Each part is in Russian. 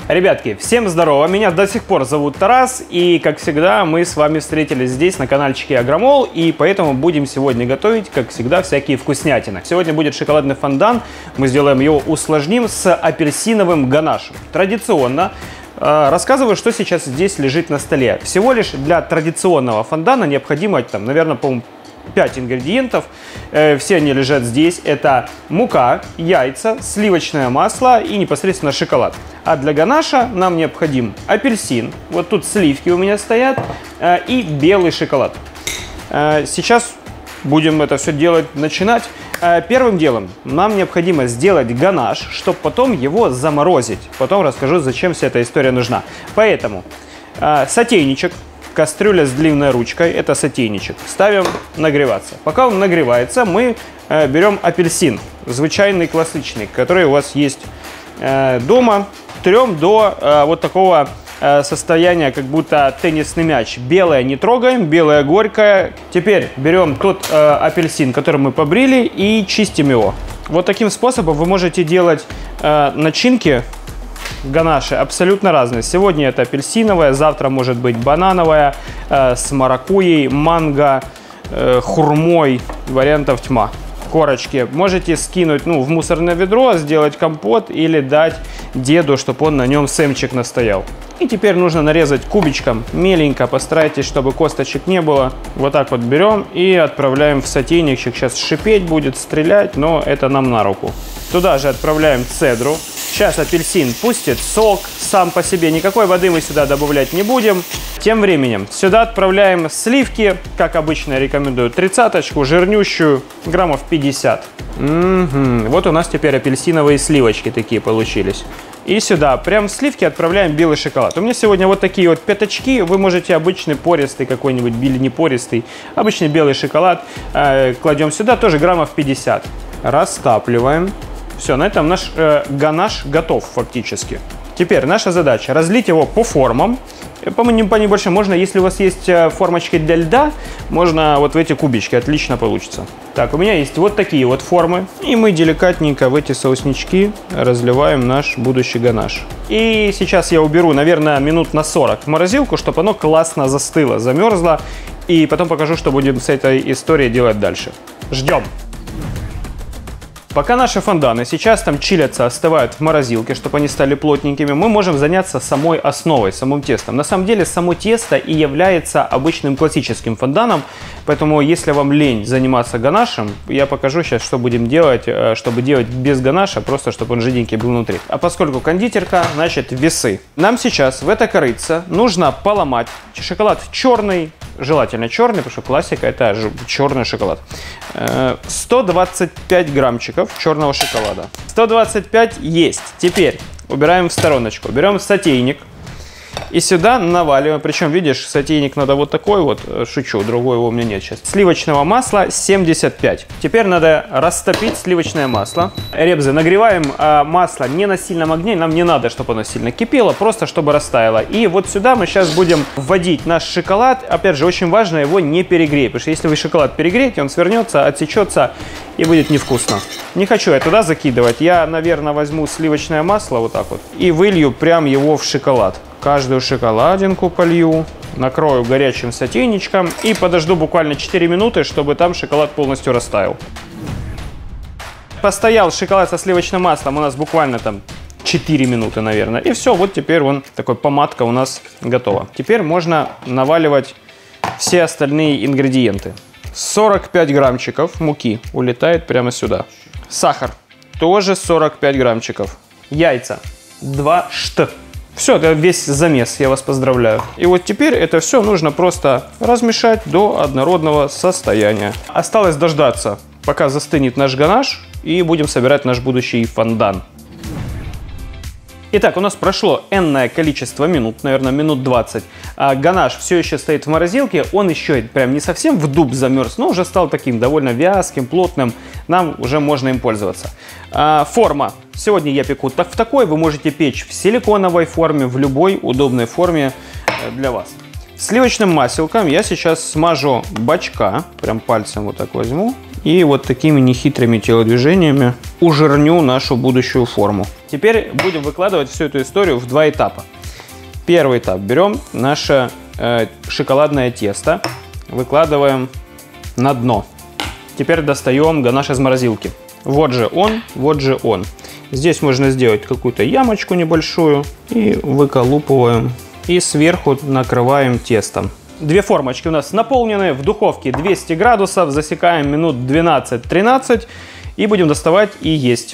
Ребятки, всем здорово, меня до сих пор зовут Тарас, и как всегда мы с вами встретились здесь на каналчике Агромол, и поэтому будем сегодня готовить, как всегда, всякие вкуснятины. Сегодня будет шоколадный фондан, мы сделаем его, усложним с апельсиновым ганашем. Традиционно рассказываю, что сейчас здесь лежит на столе. Всего лишь для традиционного фондана необходимо, там, наверное, по-моему, 5 ингредиентов. Все они лежат здесь. Это мука, яйца, сливочное масло и непосредственно шоколад. А для ганаша нам необходим апельсин. Вот тут сливки у меня стоят. И белый шоколад. Сейчас будем это все делать, начинать. Первым делом нам необходимо сделать ганаш, чтобы потом его заморозить. Потом расскажу, зачем вся эта история нужна. Поэтому сотейничек. Кастрюля с длинной ручкой, это сотейничек, ставим нагреваться. Пока он нагревается, мы берем апельсин, звычайный, классичный, который у вас есть дома. Трем до вот такого состояния, как будто теннисный мяч. Белое не трогаем, белое горькое. Теперь берем тот апельсин, который мы побрили, и чистим его. Вот таким способом вы можете делать начинки. Ганаши абсолютно разные. Сегодня это апельсиновая, завтра может быть банановая, с маракуйей, манго, хурмой. Вариантов тьма. Корочки можете скинуть в мусорное ведро, сделать компот или дать деду, чтобы он на нем сэмчик настоял. И теперь нужно нарезать кубичком, меленько, постарайтесь, чтобы косточек не было. Вот так вот берем и отправляем в сотейничек. Сейчас шипеть будет, стрелять, но это нам на руку. Туда же отправляем цедру. Сейчас апельсин пустит сок сам по себе. Никакой воды мы сюда добавлять не будем. Тем временем сюда отправляем сливки. Как обычно я рекомендую 30-очку, жирнющую, граммов 50. Вот у нас теперь апельсиновые сливочки такие получились. И сюда прям в сливки отправляем белый шоколад. У меня сегодня вот такие вот пятачки. Вы можете обычный пористый какой-нибудь или не пористый. Обычный белый шоколад кладем сюда, тоже граммов 50. Растапливаем. Все, на этом наш ганаш готов фактически. Теперь наша задача разлить его по формам. По небольшим можно, если у вас есть формочки для льда, можно вот в эти кубички, отлично получится. Так, у меня есть вот такие вот формы. И мы деликатненько в эти соуснички разливаем наш будущий ганаш. И сейчас я уберу, наверное, минут на 40 в морозилку, чтобы оно классно застыло, замерзло. И потом покажу, что будем с этой историей делать дальше. Ждем! Пока наши фонданы сейчас там чилятся, остывают в морозилке, чтобы они стали плотненькими, мы можем заняться самой основой, самым тестом. На самом деле само тесто и является обычным классическим фонданом, поэтому если вам лень заниматься ганашем, я покажу сейчас, что будем делать, чтобы делать без ганаша, просто чтобы он жиденький был внутри. А поскольку кондитерка, значит весы. Нам сейчас в это корыце нужно поломать шоколад черный, желательно черный, потому что классика это черный шоколад. 125 граммчиков черного шоколада. 125 есть. Теперь убираем в стороночку. Берем сотейник и сюда наваливаем. Причем, видишь, сотейник надо вот такой вот. Шучу, другого у меня нет сейчас. Сливочного масла 75. Теперь надо растопить сливочное масло. Ребзы, нагреваем масло не на сильном огне. Нам не надо, чтобы оно сильно кипело, просто чтобы растаяло. И вот сюда мы сейчас будем вводить наш шоколад. Опять же, очень важно его не перегреть. Потому что если вы шоколад перегреете, он свернется, отсечется и будет невкусно. Не хочу я туда закидывать. Я, наверное, возьму сливочное масло вот так вот и вылью прям его в шоколад. Каждую шоколадинку полью, накрою горячим сотейничком и подожду буквально 4 минуты, чтобы там шоколад полностью растаял. Постоял шоколад со сливочным маслом у нас буквально там 4 минуты, наверное. И все, вот теперь он, такой помадка у нас готова. Теперь можно наваливать все остальные ингредиенты. 45 граммчиков муки улетает прямо сюда. Сахар тоже 45 граммчиков. Яйца 2 штук. Все, это весь замес, я вас поздравляю. И вот теперь это все нужно просто размешать до однородного состояния. Осталось дождаться, пока застынет наш ганаш, и будем собирать наш будущий фондан. Итак, у нас прошло энное количество минут, наверное, минут 20. Ганаш все еще стоит в морозилке, он еще прям не совсем в дуб замерз, но уже стал таким довольно вязким, плотным. Нам уже можно им пользоваться. Форма. Сегодня я пеку в такой, вы можете печь в силиконовой форме, в любой удобной форме для вас. Сливочным маселком я сейчас смажу бачка, прям пальцем вот так возьму И вот такими нехитрыми телодвижениями ужирню нашу будущую форму. Теперь будем выкладывать всю эту историю в два этапа. Первый этап. Берем наше шоколадное тесто, выкладываем на дно. Теперь достаем ганаш из морозилки. Вот же он, вот же он. Здесь можно сделать какую-то ямочку небольшую и выколупываем. И сверху накрываем тестом. Две формочки у нас наполнены, в духовке 200 градусов, засекаем минут 12-13 и будем доставать и есть.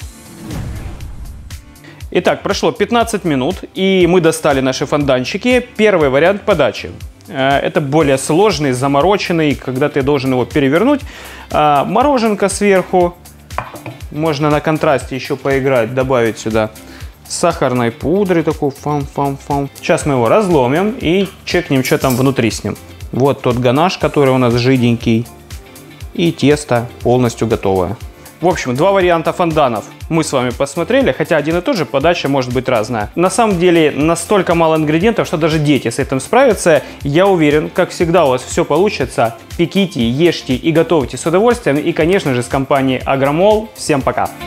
Итак, прошло 15 минут и мы достали наши фонданчики. Первый вариант подачи. Это более сложный, замороченный, когда ты должен его перевернуть. Мороженка сверху. Можно на контрасте еще поиграть, добавить сюда сахарной пудры, такой фам-фам-фам. Сейчас мы его разломим и чекнем, что там внутри с ним. Вот тот ганаш, который у нас жиденький. И тесто полностью готовое. В общем, два варианта фонданов мы с вами посмотрели, хотя один и тот же, подача может быть разная. На самом деле, настолько мало ингредиентов, что даже дети с этим справятся. Я уверен, как всегда у вас все получится. Пеките, ешьте и готовьте с удовольствием. И, конечно же, с компанией Агромол. Всем пока!